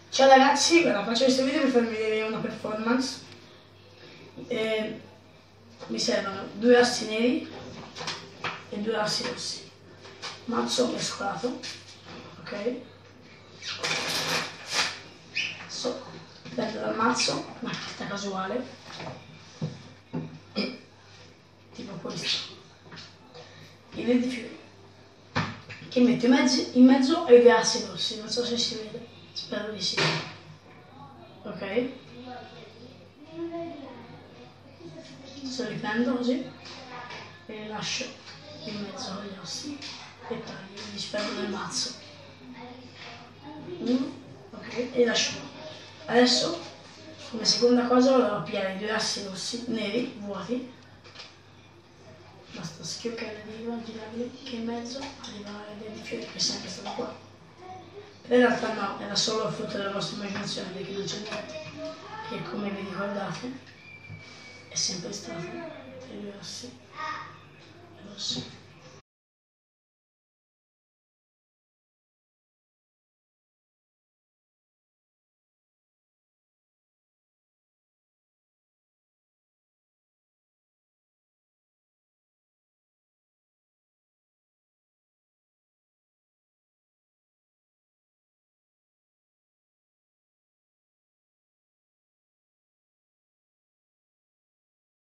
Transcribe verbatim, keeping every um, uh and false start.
Ciao ragazzi, guarda, faccio questo video per farvi vedere una performance. Eh, mi servono due assi neri e due assi rossi. Mazzo mescolato, ok? Adesso prendo dal mazzo una carta casuale, tipo questo, piena di fiori, che metto in mezzo, in mezzo ai due assi rossi. Non so se si vede, spero di sì. Ok? Adesso li prendo così e li lascio in mezzo agli assi e taglio, li spero nel mazzo. Uno, ok, e li lascio. Adesso, come seconda cosa, vado a pigliare i due assi rossi, neri, vuoti. Basta schioccare di riva, girarli, che in mezzo arriva la idea di fiori che è sempre stata qua. In realtà no, era solo il frutto della vostra immaginazione, perché non c'è niente. Che, come vi ricordate, è sempre stato i due assi rossi.